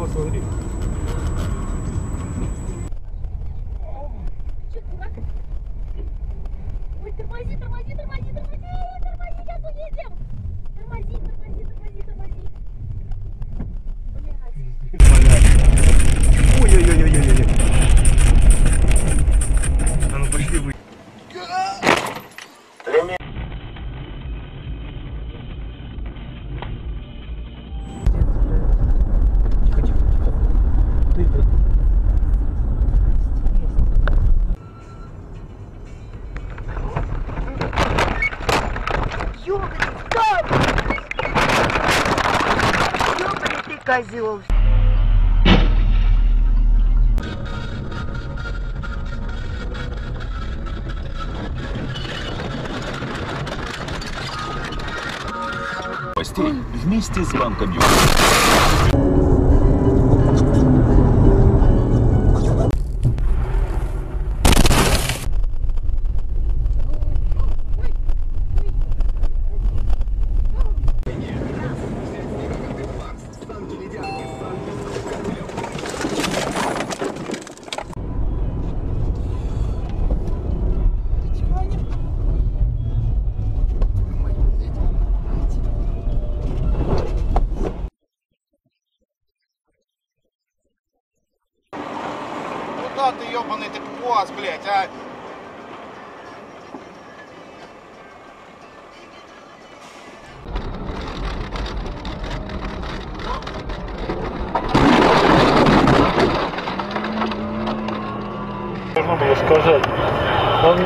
Вот, смотри. Ой, тормози, тормози, тормози, тормози, тормози, сейчас уедем. Тормози, тормози, тормози, тормози. Блядь. Ой-ой-ой-ой-ой-ой. А ну пошли вы. Козел. Постель вместе с банками. Куда ты, ебаный ты пуаз, блядь, а? Можно было сказать. Он...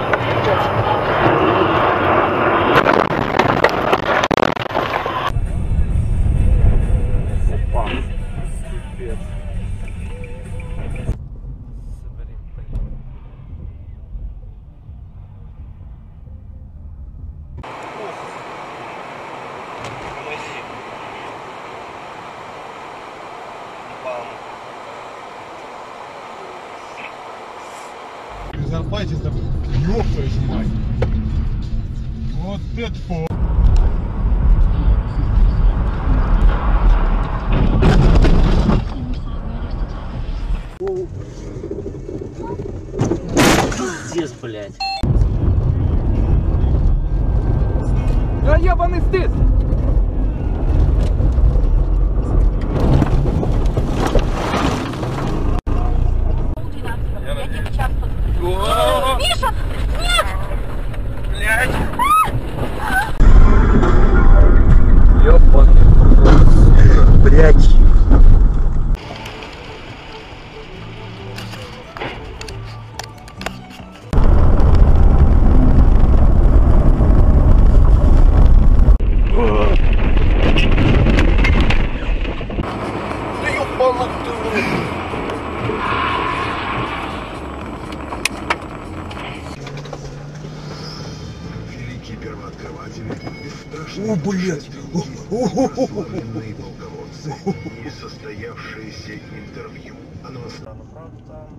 Опа. Пипец. Зарплате там, ёб твою мать. Вот это по. Пиздец, блядь. Да ебаный стыд! Миша! Нет! Блядь. Ёбаный рот. Блядь. Да ёбаный ты. Великий первооткрыватель, бесстрашный О, блядь! прославленные полководцы, несостоявшиеся интервью. Оно Правда там...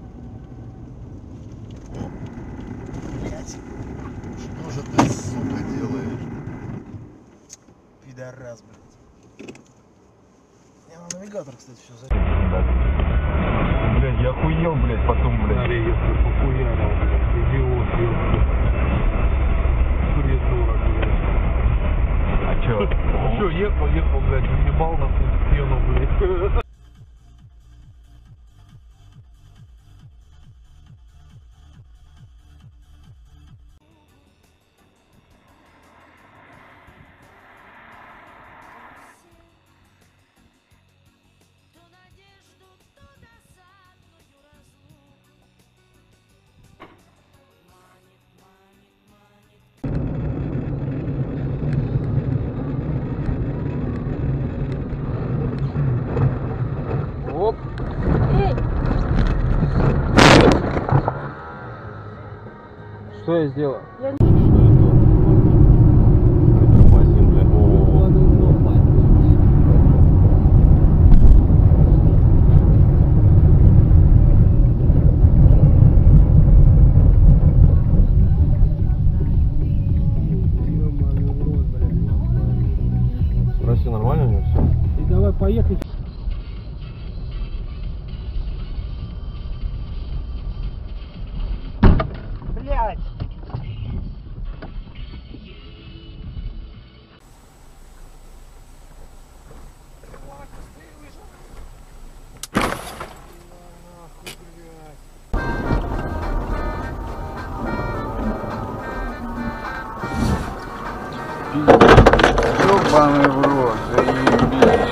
что же ты, сука, делаешь? Пидорас, блядь. Я на навигатор, кстати, все за... Блядь, я охуел, блядь, потом, блядь. Смотри, если похуярил, блядь, идиот, ёбаный. Придурок, блядь. А чё? Чё, ехал, блядь, въебал на стену, блядь. Оп. Эй! Что я сделал? Спроси, нормально у него все? И давай поехать. Ёбаный в рот, заебись.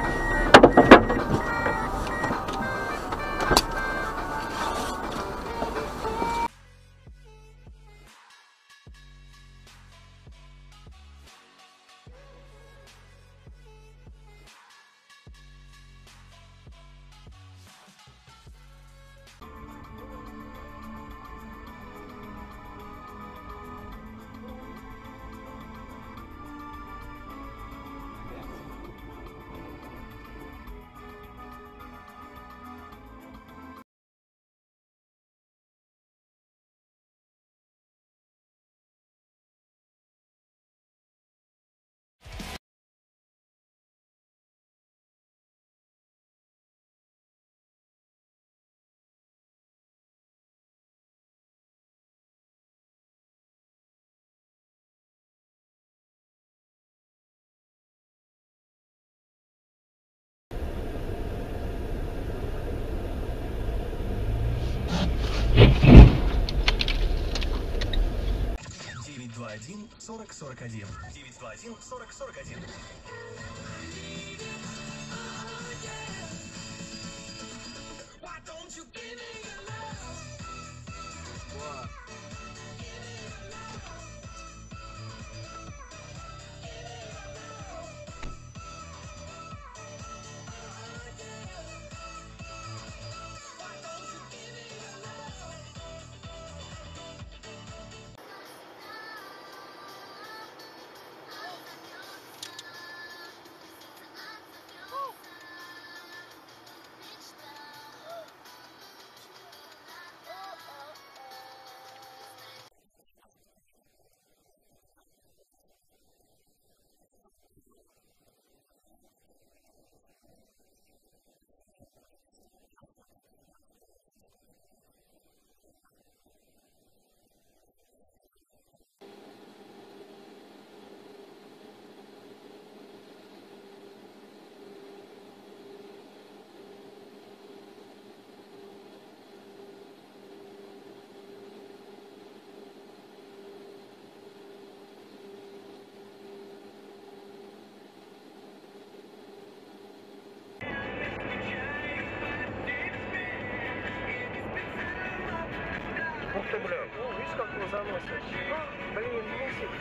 Ух ты, бля, ну, видишь, как его заносит? Блин, мусик.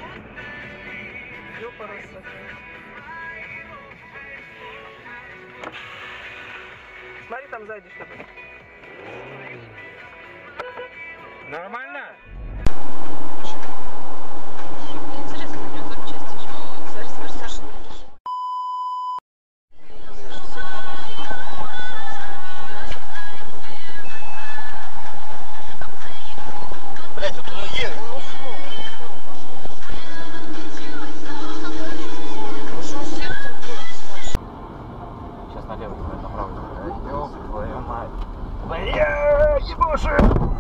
Ёпарасы. Смотри, там сзади что-то. Нормально? Мне интересно, на него запчасти еще. Саша. Блять, вот он едет. Сейчас налево, направо. Ёб твою мать. Бля, ебоши!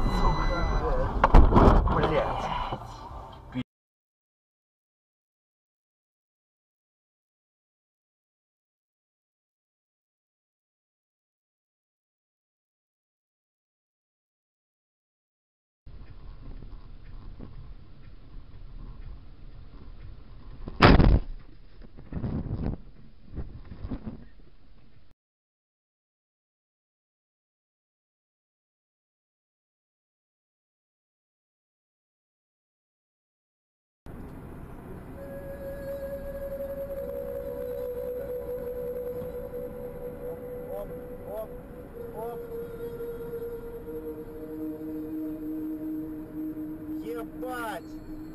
Сука. Блядь. Ебать!